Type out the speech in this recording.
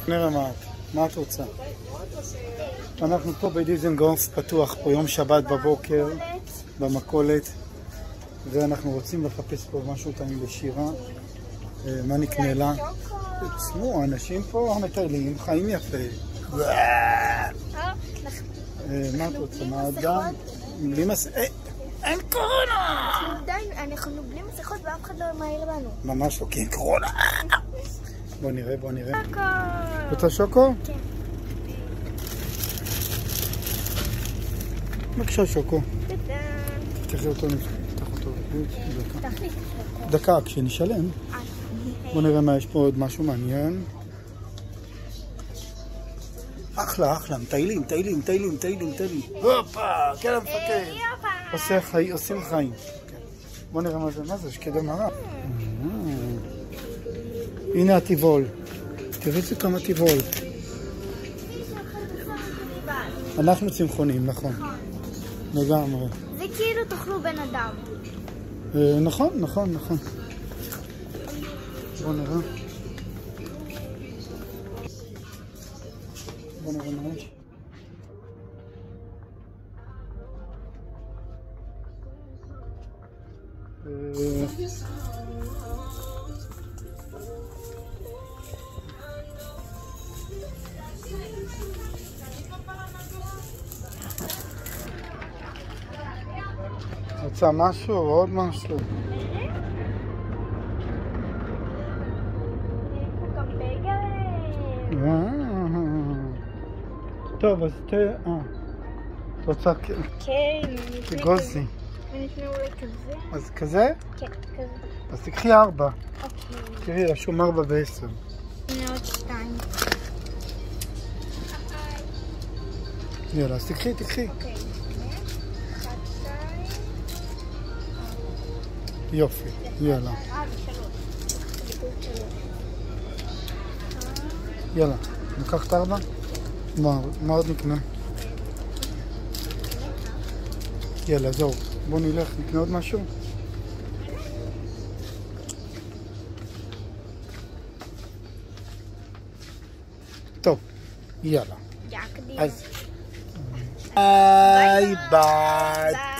נראה מה את רוצה? אנחנו פה בדיזנגוף פתוח פה יום שבת בבוקר במכולת, ואנחנו רוצים לחפש פה משהו טעים לשירה. מה נקנה לה? תשמעו, אנשים פה המטיילים חיים יפה. מה את רוצה? מה גם? בלי מסכות? אין קורונה! אנחנו בלי מסכות ואף אחד לא מעיר לנו. ממש לא, כי אין קורונה. בוא נראה. שוקו! רוצה שוקו? כן. בבקשה שוקו. תקחי אותו, נפתח אותו. דקה, כשנשלם. בוא נראה מה יש פה עוד משהו מעניין. אחלה, מטיילים. הופה, כן המפקד. עושים חיים. בוא נראה מה זה, שקדי מרק. הנה הטיבול. תראי זה כמה טיבול. אנחנו צמחונים, נכון. לגמרי. זה כאילו תאכלו בן אדם. נכון. בוא נראה. ממש. רוצה משהו או עוד משהו? טוב, אז את רוצה כגוזי. ונשמע אולי כזה? אז כזה? כן, כזה. אז תקחי 4. אוקיי. תראי, רשום 4 ו10. הנה עוד 2. יאללה, אז תקחי. אוקיי. 1, 2. יופי, יאללה. ו3. יאללה, ניקח את 4? מה עוד נקנה? יאללה, זהו. בוא נלך, נקנה עוד משהו? טוב, יאללה. אז ביי.